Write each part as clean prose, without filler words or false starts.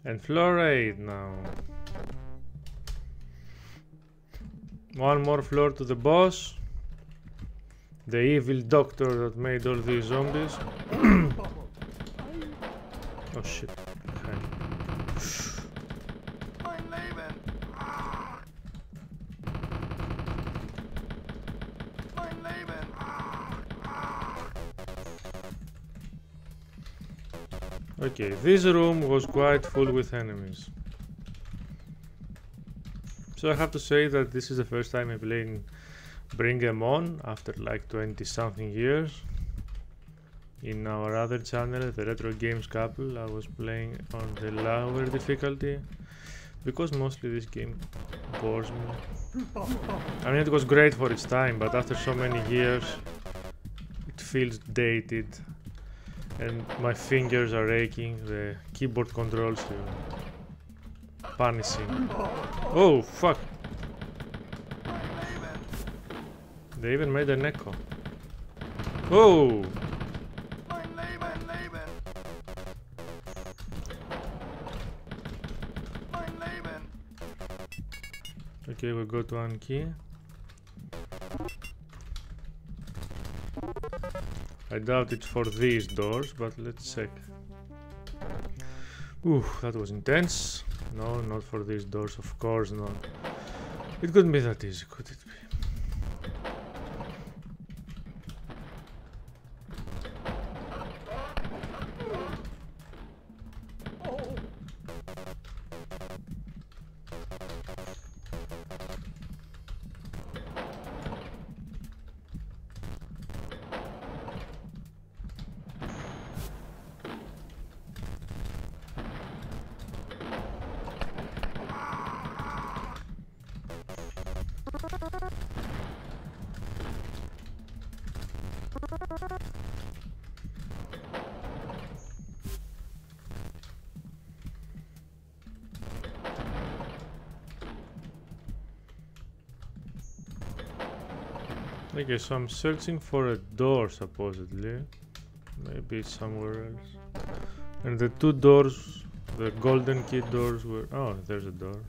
And floor 8 now. One more floor to the boss. The evil doctor that made all these zombies. Oh shit. Okay. Okay, this room was quite full with enemies. So I have to say that this is the first time I'm playing Bring 'em On after like 20 something years. In our other channel, the Retro Games Couple, I was playing on the lower difficulty because mostly this game bores me. I mean, it was great for its time, but after so many years it feels dated and my fingers are aching, the keyboard controls are punishing. Oh fuck! They even made an echo. Oh! Okay, we got one key. I doubt it's for these doors, but let's check. Ooh, that was intense. No, not for these doors, of course not. It couldn't be that easy, could it be? Okay, so I'm searching for a door, supposedly. Maybe it's somewhere else. And the two doors, the golden key doors were... Oh, there's a door.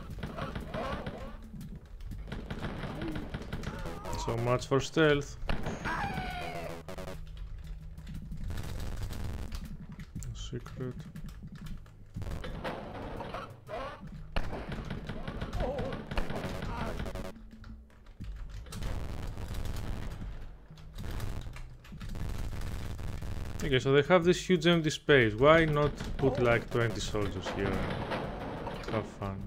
So much for stealth. Secret. Okay, so they have this huge empty space. Why not put like 20 soldiers here and have fun?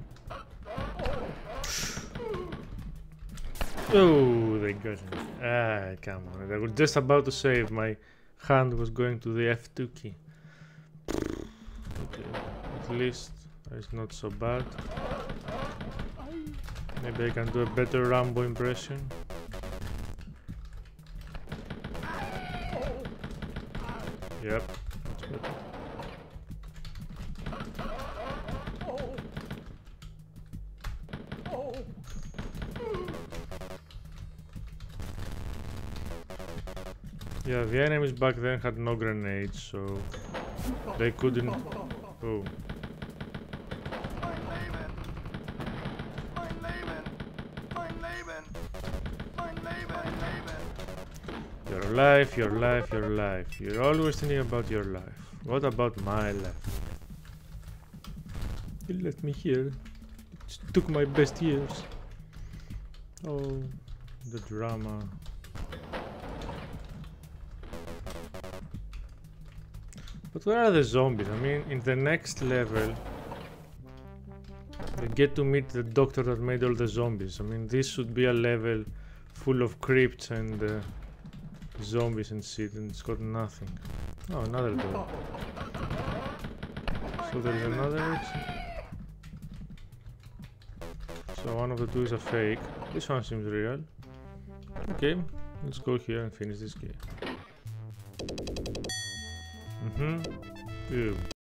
Oh, they got me. Ah, come on. I was just about to save. My hand was going to the F2 key. Okay, at least it's not so bad. Maybe I can do a better Rambo impression. Yep, that's better. Yeah, the enemies back then had no grenades, so they couldn't... Oh. Your life, your life, your life. You're always thinking about your life. What about my life? You left me here. It took my best years. Oh, the drama. But where are the zombies? I mean, in the next level, you get to meet the doctor that made all the zombies. I mean, this should be a level full of crypts and zombies and shit, and it's got nothing. Oh, another door. So there's another exit. So one of the two is a fake. This one seems real. Okay, let's go here and finish this game. Ew.